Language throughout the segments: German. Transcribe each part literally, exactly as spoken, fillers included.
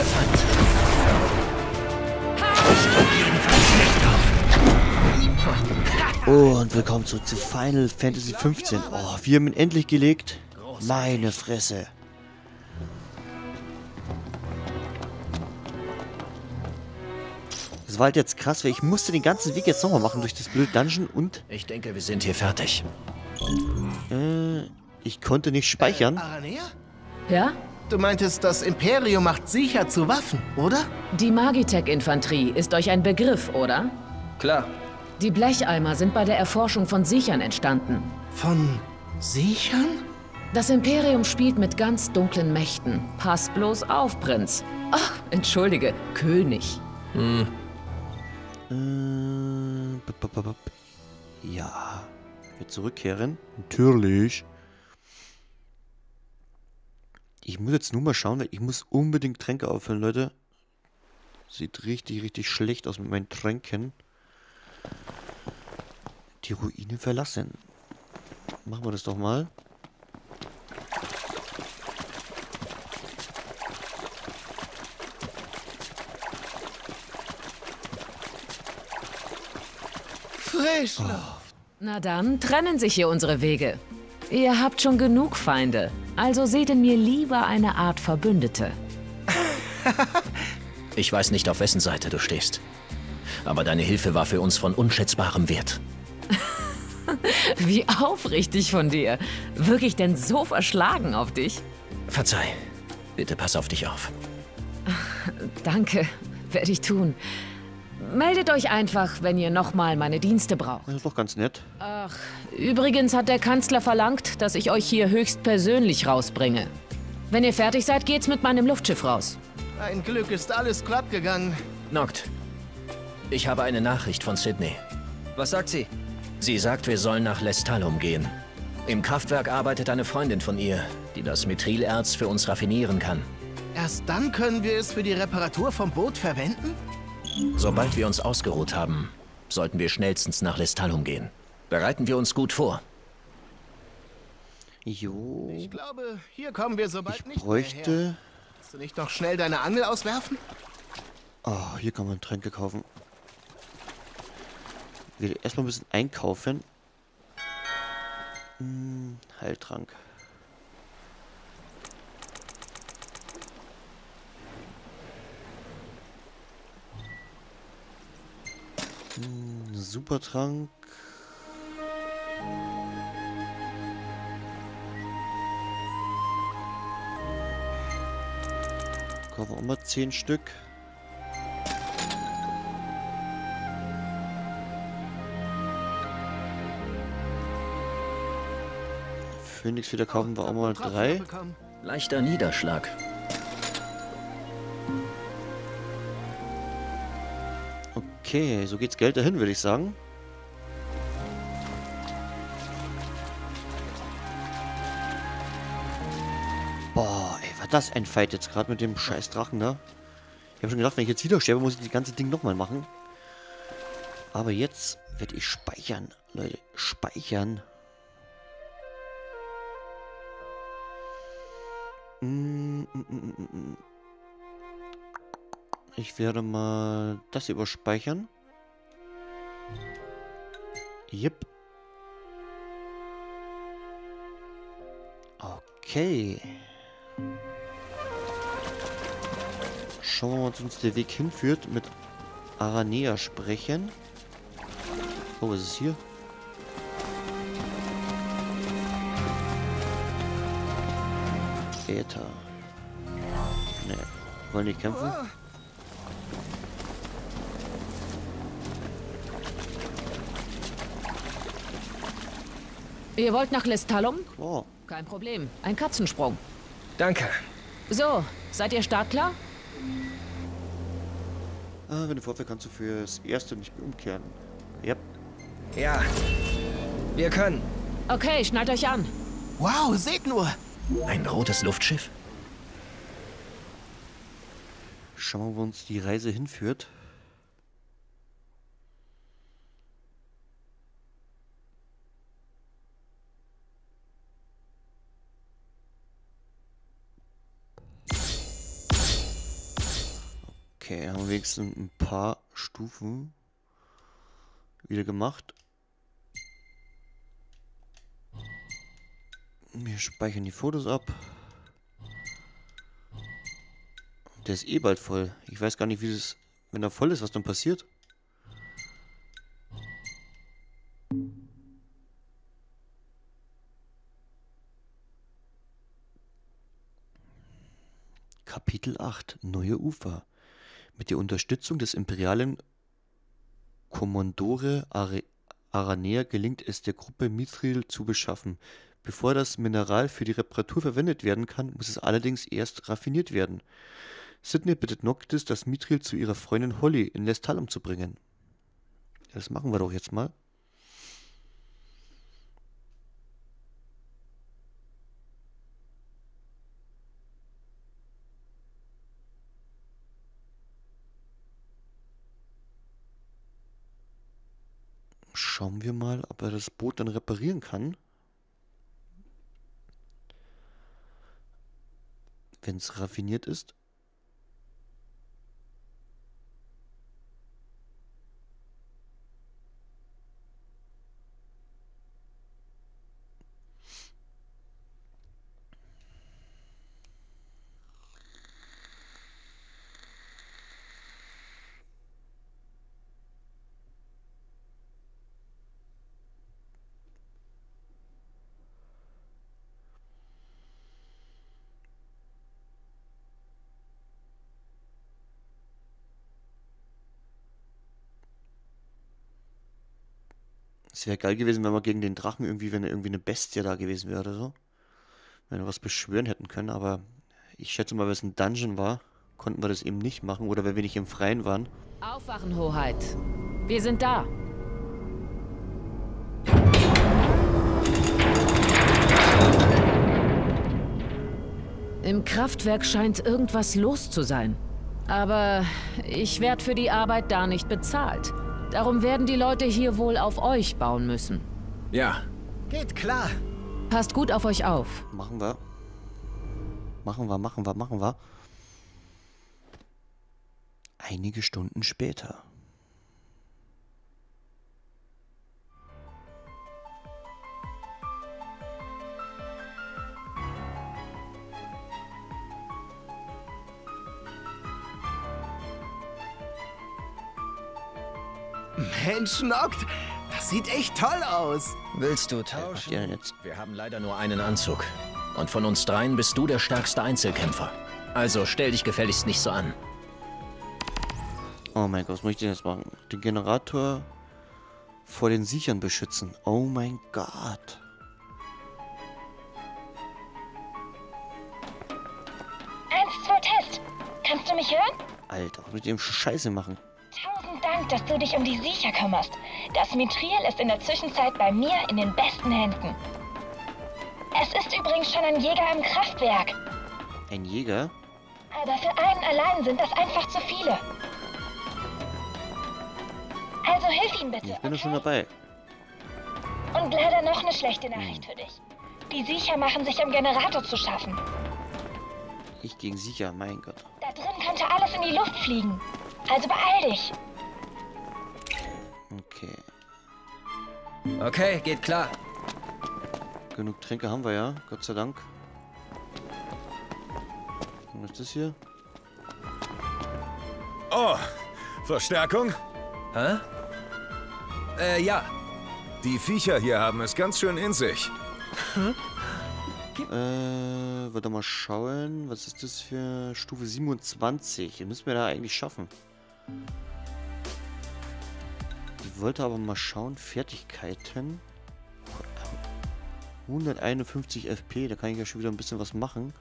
Elefant. Oh, und willkommen zurück zu Final Fantasy fünfzehn. Oh, wir haben ihn endlich gelegt. Meine Fresse. Das war halt jetzt krass, weil ich musste den ganzen Weg jetzt nochmal machen durch das blöde Dungeon und... Ich denke, wir sind hier fertig. Äh, ich konnte nicht speichern. Äh, Aranea? Ja? Du meintest, das Imperium macht sicher zu Waffen, oder? Die Magitech-Infanterie ist euch ein Begriff, oder? Klar. Die Blecheimer sind bei der Erforschung von Siechern entstanden. Von Siechern? Das Imperium spielt mit ganz dunklen Mächten. Pass bloß auf, Prinz. Ach, entschuldige, König. Hm. Äh, b -b -b -b ja. Wir zurückkehren. Natürlich. Ich muss jetzt nur mal schauen, weil ich muss unbedingt Tränke auffüllen, Leute. Sieht richtig, richtig schlecht aus mit meinen Tränken. Die Ruine verlassen. Machen wir das doch mal. Frischluft. Na dann, trennen sich hier unsere Wege. Ihr habt schon genug Feinde, also seht in mir lieber eine Art Verbündete. Ich weiß nicht, auf wessen Seite du stehst. Aber deine Hilfe war für uns von unschätzbarem Wert. Wie aufrichtig von dir. Wirklich denn so verschlagen auf dich? Verzeih. Bitte pass auf dich auf. Danke, werde ich tun. Meldet euch einfach, wenn ihr nochmal meine Dienste braucht. Das ist doch ganz nett. Ach, übrigens hat der Kanzler verlangt, dass ich euch hier höchstpersönlich rausbringe. Wenn ihr fertig seid, geht's mit meinem Luftschiff raus. Ein Glück ist alles glatt gegangen. Noct, ich habe eine Nachricht von Sydney. Was sagt sie? Sie sagt, wir sollen nach Lestalum gehen. Im Kraftwerk arbeitet eine Freundin von ihr, die das Mithylerz für uns raffinieren kann. Erst dann können wir es für die Reparatur vom Boot verwenden? Sobald wir uns ausgeruht haben, sollten wir schnellstens nach Lestalum gehen. Bereiten wir uns gut vor. Jo. Ich glaube, hier kommen wir so bald Ich nicht mehr bräuchte... her. Kannst du nicht noch schnell deine Angel auswerfen? Oh, hier kann man Tränke kaufen. Ich will erstmal ein bisschen einkaufen. Hm, Heiltrank. Hm, Supertrank. Kaufen wir auch mal zehn Stück. Phoenix wieder kaufen wir auch mal drei. Leichter Niederschlag. Okay, so geht's Geld dahin, würde ich sagen. Boah, ey, war das ein Fight jetzt gerade mit dem scheiß Drachen, ne? Ich habe schon gedacht, wenn ich jetzt wieder sterbe, muss ich das ganze Ding nochmal machen. Aber jetzt werde ich speichern, Leute. Speichern. Ich werde mal das überspeichern. Yep. Okay. Schauen wir mal, was uns der Weg hinführt. Mit Aranea sprechen. Oh, was ist hier? Äther. Ne, wollen die kämpfen? Ihr wollt nach Lestalum? Oh, Kein Problem. Ein Katzensprung. Danke. So, seid ihr startklar? ah, wenn du vorfährst, kannst du fürs Erste nicht mehr umkehren. Yep. Ja. Wir können. Okay, schnallt euch an. Wow, seht nur! Ein rotes Luftschiff? Schauen wir, wo uns die Reise hinführt. Okay, haben wir wenigstens ein paar Stufen wieder gemacht. Wir speichern die Fotos ab. Der ist eh bald voll. Ich weiß gar nicht, wie das, wenn er voll ist, was dann passiert. Kapitel acht. Neue Ufer. Mit der Unterstützung des imperialen Kommandore Are Aranea gelingt es der Gruppe Mithril zu beschaffen. Bevor das Mineral für die Reparatur verwendet werden kann, muss es allerdings erst raffiniert werden. Sydney bittet Noctis, das Mithril zu ihrer Freundin Holly in Lestallum zu bringen. Das machen wir doch jetzt mal. Schauen wir mal, ob er das Boot dann reparieren kann. Wenn es raffiniert ist. Es wäre geil gewesen, wenn wir gegen den Drachen irgendwie, wenn er irgendwie eine Bestie da gewesen wäre oder so. Wenn wir was beschwören hätten können, aber ich schätze mal, weil es ein Dungeon war, konnten wir das eben nicht machen oder wenn wir nicht im Freien waren. Aufwachen, Hoheit. Wir sind da. Im Kraftwerk scheint irgendwas los zu sein. Aber ich werde für die Arbeit da nicht bezahlt. Darum werden die Leute hier wohl auf euch bauen müssen. Ja. Geht klar. Passt gut auf euch auf. Machen wir. Machen wir, machen wir, machen wir. Einige Stunden später. Mensch, Noct, das sieht echt toll aus. Willst du Was macht tauschen? ihr denn jetzt? Wir haben leider nur einen Anzug. Und von uns dreien bist du der stärkste Einzelkämpfer. Also stell dich gefälligst nicht so an. Oh mein Gott, was muss ich denn jetzt machen? Den Generator vor den Siechern beschützen. Oh mein Gott. Eins, zwei, Test. Kannst du mich hören? Alter, was muss ich dem Scheiße machen? Tausend Dank, dass du dich um die Siecher kümmerst. Das Mithril ist in der Zwischenzeit bei mir in den besten Händen. Es ist übrigens schon ein Jäger im Kraftwerk. Ein Jäger? Aber für einen allein sind das einfach zu viele. Also hilf ihm bitte. Ich bin doch schon okay? dabei. Und leider noch eine schlechte Nachricht für dich. Die Siecher machen sich am Generator zu schaffen. Ich gegen Siecher, mein Gott. Da drin könnte alles in die Luft fliegen. Also beeil dich. Okay. Okay, geht klar. Genug Tränke haben wir ja, Gott sei Dank. Was ist das hier? Oh, Verstärkung? Hä? Äh, ja. Die Viecher hier haben es ganz schön in sich. Äh, warte mal schauen. Was ist das für Stufe siebenundzwanzig? Die müssen wir da eigentlich schaffen. Ich wollte aber mal schauen. Fertigkeiten. hunderteinundfünfzig F P. Da kann ich ja schon wieder ein bisschen was machen.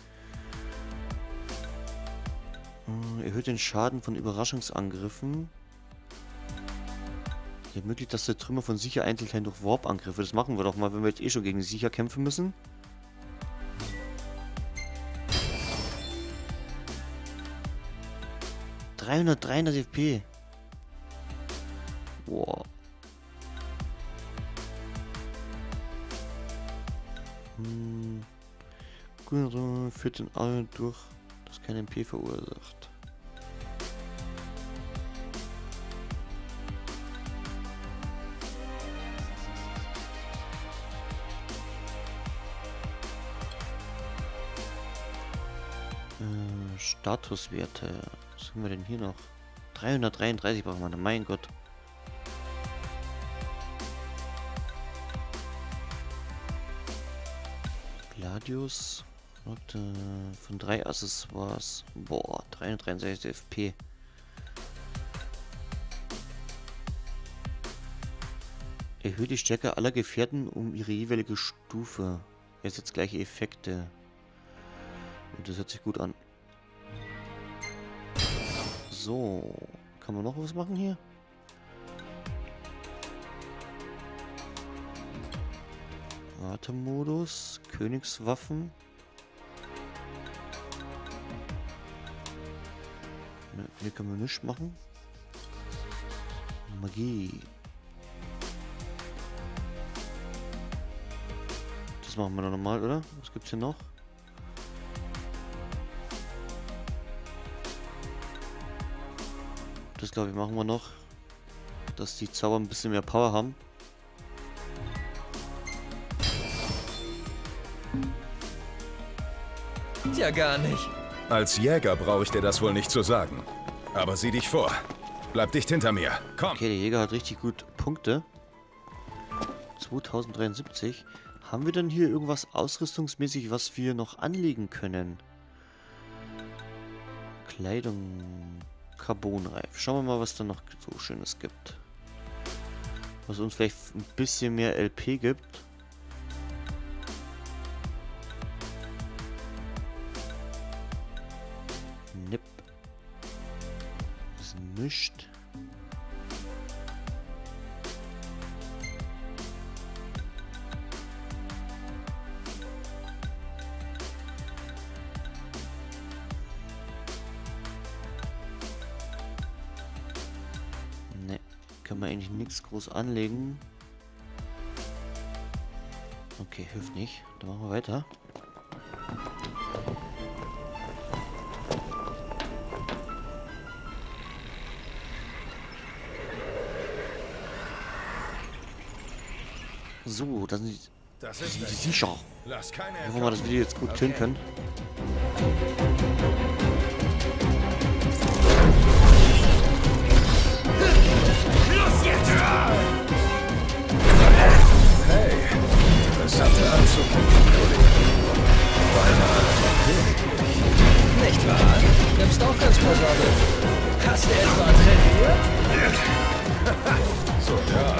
Äh, erhöht den Schaden von Überraschungsangriffen. Ermöglicht, dass der Trümmer von Siecher Einzelteilen durch Warp-Angriffe. Das machen wir doch mal, wenn wir jetzt eh schon gegen Siecher kämpfen müssen. dreihundertdreiundneunzig F P. Wow. Hm. Führt den All durch, das kein M P verursacht. Äh, Statuswerte. Was haben wir denn hier noch? dreihundertdreiunddreißig brauchen wir. Mein Gott. Gladius. Warte, von drei Accessoires. Boah, dreihundertdreiundsechzig F P. Erhöht die Stärke aller Gefährten um ihre jeweilige Stufe. Er setzt gleiche Effekte. Und das hört sich gut an. So. Kann man noch was machen hier? Wartemodus. Königswaffen. Ne, hier können wir nichts machen. Magie. Das machen wir noch normal, oder? Was gibt's hier noch? Das glaube ich machen wir noch. Dass die Zauber ein bisschen mehr Power haben. Ja, gar nicht. Als Jäger brauche ich dir das wohl nicht zu sagen. Aber sieh dich vor. Bleib dicht hinter mir. Komm. Okay, der Jäger hat richtig gut Punkte. zweitausenddreiundsiebzig. Haben wir denn hier irgendwas ausrüstungsmäßig, was wir noch anlegen können? Kleidung, Carbonreif. Schauen wir mal, was da noch so Schönes gibt. Was uns vielleicht ein bisschen mehr L P gibt. Nipp. Das ist nichts. Ne, kann man eigentlich nichts groß anlegen. Okay, hilft nicht. Dann machen wir weiter. So, das sind die, Das das ist sind die es. sicher. Lass keine Hoffen wir mal, dass wir die jetzt gut killen können. Hey, interessante anzukämpfen, Kollege. Beinahe königlich. Nicht wahr? Nimmst auch ganz Vorsorge. Hast du etwa trainiert? So, ja.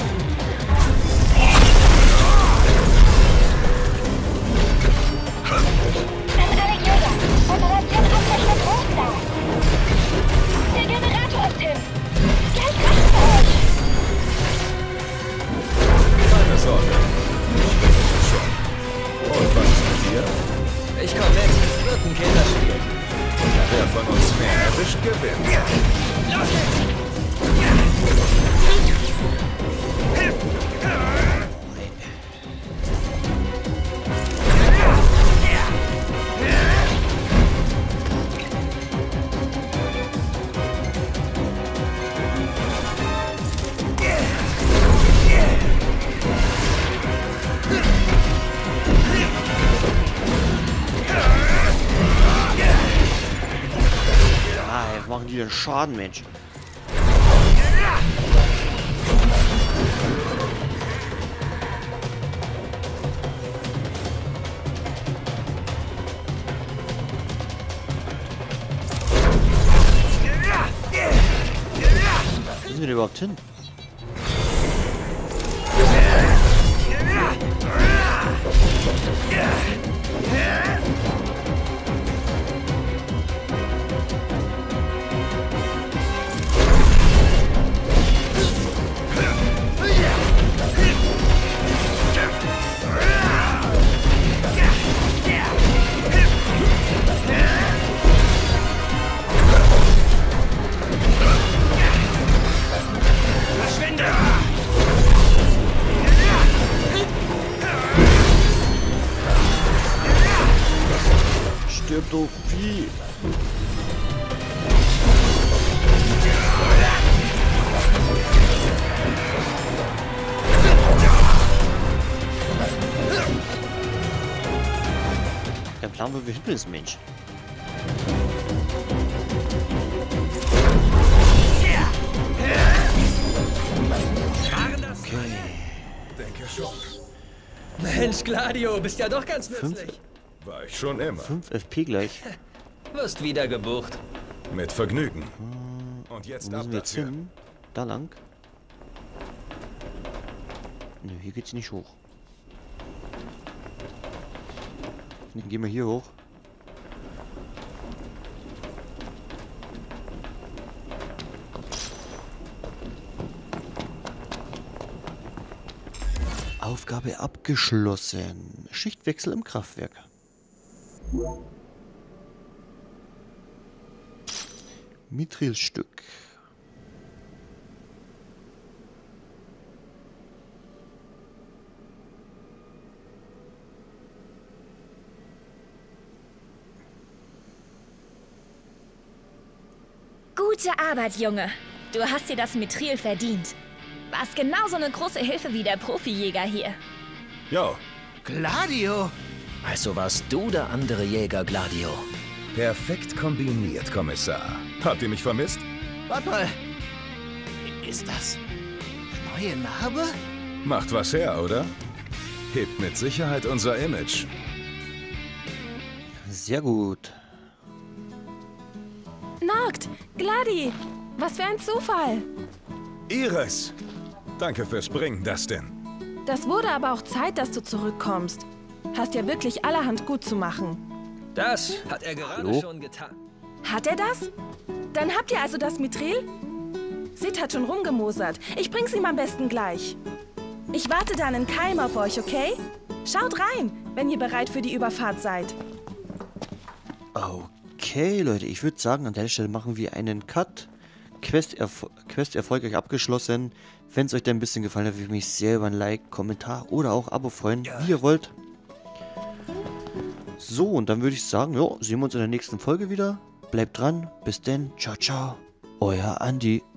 An alle Jäger! Operation Abwechslung Hochstar! Der Generator ist hin! Gleich reicht's für euch! Keine Sorge. Ich bin es schon. Und was ist mit dir? Ich komm mit. Wird ein Kinderspiel. Wer von uns mehr erwischt, gewinnt. Los geht's! Ah, jetzt machen die den Schaden, Mensch. Wo sind wir denn überhaupt hin? Stirb doch, Vieh! Der Plan, wo wir hin ist, Mensch. Denke schon. Mensch, Gladio, bist ja doch ganz nützlich. War ich schon immer. fünf F P gleich. Wirst wieder gebucht. Mit Vergnügen. Und jetzt Wo ab müssen wir jetzt dafür. hin? Da lang? Nö, hier geht's nicht hoch. Dann gehen wir hier hoch. Aufgabe abgeschlossen. Schichtwechsel im Kraftwerk. Mithrilstück. Gute Arbeit, Junge. Du hast dir das Mithril verdient. Warst genauso eine große Hilfe wie der Profijäger hier. Jo, Gladio! Also warst du der andere Jäger, Gladio. perfekt kombiniert, Kommissar. Habt ihr mich vermisst? Warte mal. Ist das eine neue Narbe? Macht was her, oder? Hebt mit Sicherheit unser Image. Sehr gut. Noct, Gladi, was für ein Zufall. Iris! Danke fürs Bringen, Dustin. Das wurde aber auch Zeit, dass du zurückkommst. Hast ja wirklich allerhand gut zu machen. Das hat er gerade Hallo? schon getan. Hat er das? Dann habt ihr also das Mithril? Sid hat schon rumgemosert. Ich bring's ihm am besten gleich. Ich warte dann in Keim auf euch, okay? Schaut rein, wenn ihr bereit für die Überfahrt seid. Okay, Leute, ich würde sagen, an der Stelle machen wir einen Cut. Quest, erfo Quest erfolgreich abgeschlossen. Wenn es euch da ein bisschen gefallen hat, würde ich mich sehr über ein Like, Kommentar oder auch Abo freuen, wie ihr wollt. So, und dann würde ich sagen, ja, sehen wir uns in der nächsten Folge wieder. Bleibt dran, bis denn, ciao, ciao, euer Andi.